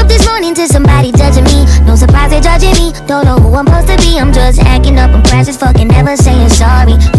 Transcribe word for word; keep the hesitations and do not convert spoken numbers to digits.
this morning to somebody judging me. No surprise they're judging me. Don't know who I'm supposed to be. I'm just acting up. I'm crash as fucking never saying sorry.